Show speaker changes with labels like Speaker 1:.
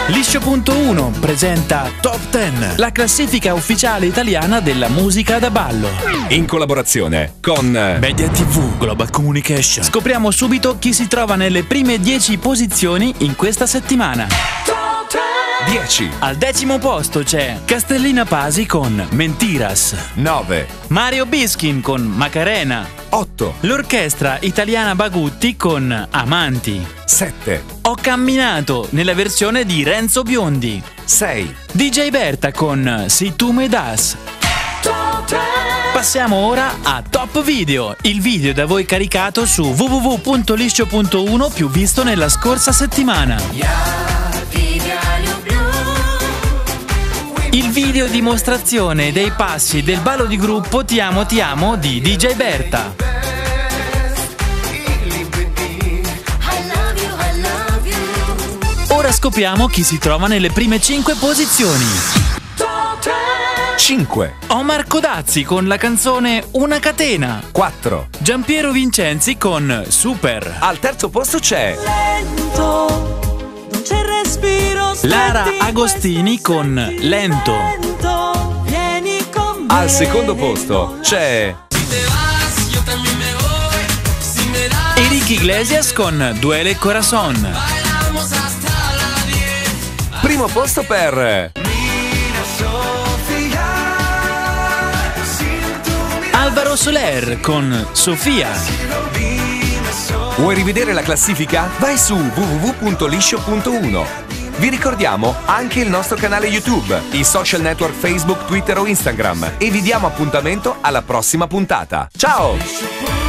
Speaker 1: Liscio.1 presenta Top 10, la classifica ufficiale italiana della musica da ballo.
Speaker 2: In collaborazione con
Speaker 1: Media TV Global Communication. Scopriamo subito chi si trova nelle prime 10 posizioni in questa settimana.
Speaker 2: 10.
Speaker 1: Al 10° posto c'è Castellina Pasi con Mentiras.
Speaker 2: 9.
Speaker 1: Mario Biskin con Macarena.
Speaker 2: 8.
Speaker 1: L'orchestra italiana Bagutti con Amanti.
Speaker 2: 7.
Speaker 1: Ho camminato nella versione di Renzo Biondi.
Speaker 2: 6.
Speaker 1: DJ Berta con Si tu me das. Passiamo ora a Top Video, il video da voi caricato su www.liscio.1 più visto nella scorsa settimana. Il video dimostrazione dei passi del ballo di gruppo Ti amo di DJ Berta. Ora scopriamo chi si trova nelle prime 5 posizioni.
Speaker 2: 5.
Speaker 1: Omar Codazzi con la canzone Una catena.
Speaker 2: 4.
Speaker 1: Giampiero Vincenzi con Super.
Speaker 2: Al terzo posto c'è
Speaker 3: Lento, non c'è respiro.
Speaker 1: Lara Agostini con Lento.
Speaker 3: Lento, vieni con me.
Speaker 2: al secondo posto c'è
Speaker 1: Enrique Iglesias con Duele el Corazón.
Speaker 2: primo posto per
Speaker 1: Alvaro Soler con Sofia.
Speaker 2: Vuoi rivedere la classifica? Vai su www.liscio.1. Vi ricordiamo anche il nostro canale YouTube, i social network Facebook, Twitter o Instagram e vi diamo appuntamento alla prossima puntata. Ciao!